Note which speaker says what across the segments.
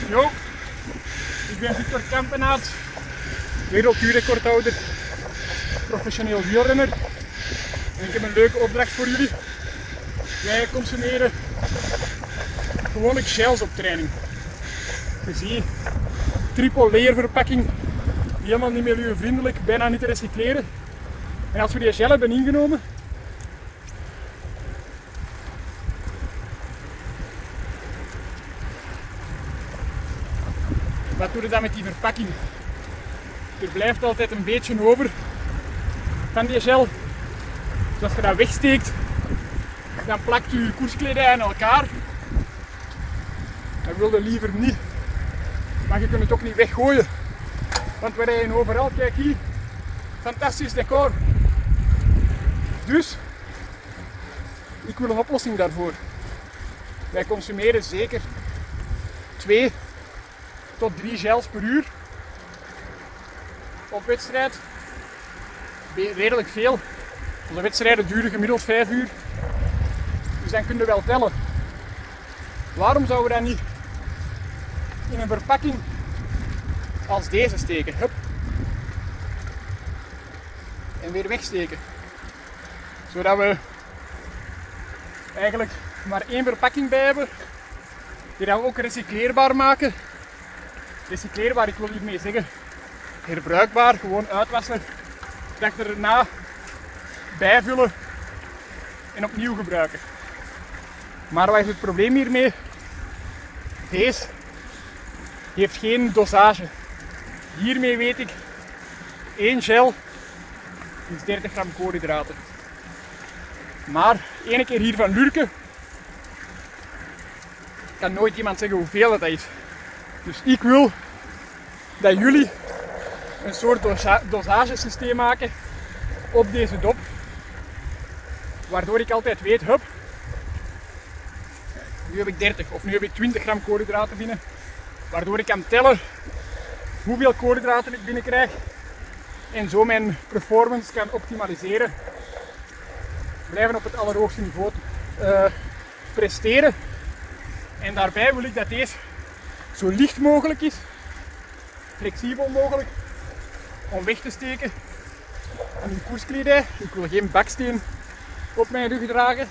Speaker 1: Yo, ik ben Victor Kampenaerts, werelduurrecordhouder, professioneel wielrenner. En ik heb een leuke opdracht voor jullie. Wij consumeren gewoonlijk gels op training. Je ziet, triple layer verpakking, helemaal niet milieuvriendelijk, bijna niet te recycleren. En als we die gel hebben ingenomen, wat doe je dan met die verpakking? Er blijft altijd een beetje over van die gel. Dus als je dat wegsteekt, dan plakt je koerskledij aan elkaar. Dat wil je liever niet. Maar je kunt het ook niet weggooien. Want we rijden overal, kijk hier, fantastisch decor. Dus, ik wil een oplossing daarvoor. Wij consumeren zeker 2 tot 3 gels per uur op wedstrijd. Redelijk veel. Onze wedstrijden duren gemiddeld 5 uur. Dus dan kun je wel tellen. Waarom zouden we dat niet in een verpakking als deze steken? Hup. En weer wegsteken. Zodat we eigenlijk maar 1 verpakking bij hebben. Die dan ook recycleerbaar maken. Recycleerbaar, ik wil hiermee zeggen herbruikbaar, gewoon uitwassen, dag erna bijvullen en opnieuw gebruiken. Maar wat is het probleem hiermee? Deze heeft geen dosage. Hiermee weet ik, 1 gel is 30 gram koolhydraten. Maar 1 keer hiervan lurken, kan nooit iemand zeggen hoeveel dat is. Dus ik wil dat jullie een soort dosagesysteem maken op deze dop. Waardoor ik altijd weet, hup, nu heb ik 30 of nu heb ik 20 gram koolhydraten binnen. Waardoor ik kan tellen hoeveel koolhydraten ik binnenkrijg. En zo mijn performance kan optimaliseren. Blijven op het allerhoogste niveau presteren. En daarbij wil ik dat deze zo licht mogelijk is, flexibel mogelijk, om weg te steken aan uw koerskledij. Ik wil geen baksteen op mijn rug dragen.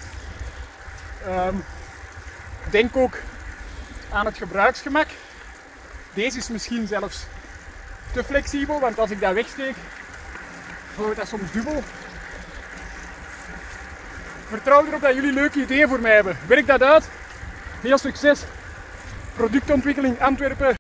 Speaker 1: Denk ook aan het gebruiksgemak. Deze is misschien zelfs te flexibel, want als ik dat wegsteek, wordt dat soms dubbel. Vertrouw erop dat jullie leuke ideeën voor mij hebben. Werk dat uit. Veel succes! Productontwikkeling Antwerpen.